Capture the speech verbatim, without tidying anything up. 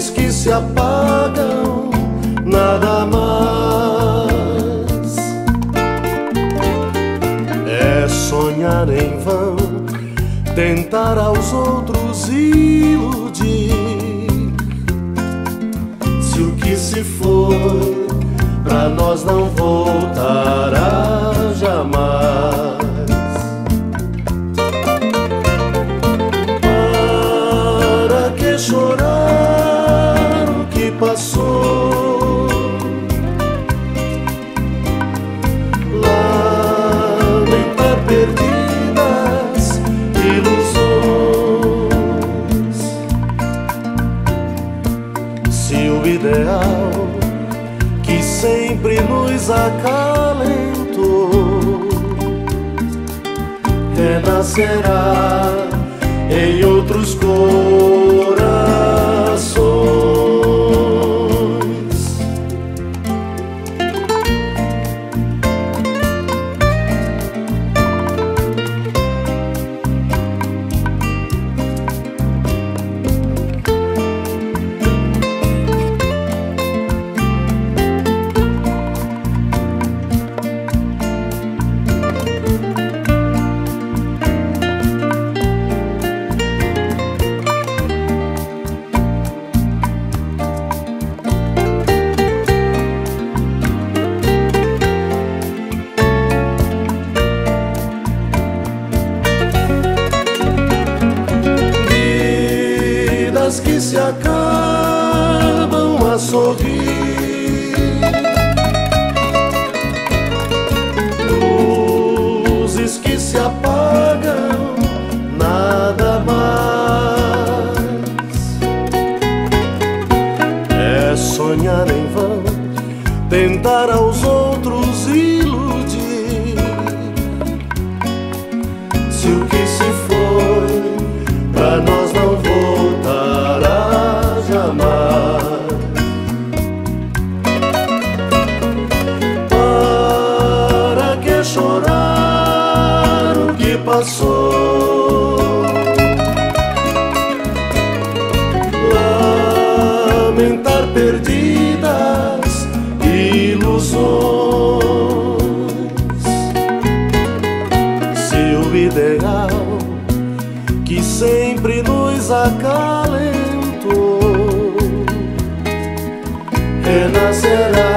luzes que se apagam, nada mais. É sonhar em vão, tentar aos outros iludir. Se o que se foi pra nós não voltará jamais. Para que chorar o que passou? Lamentar perdidas ilusões. Se o ideal que sempre nos acalentou renascerá em outros corações. Que se acabam a sorrir, luzes que se apagam, nada mais. É sonhar em vão, tentar aos outros iludir. Se o que se foi pra nós não voltará jamais. Para que chorar o que passou? Lamentar perdidas ilusões. Se o ideal que sempre nos acalentou renascerá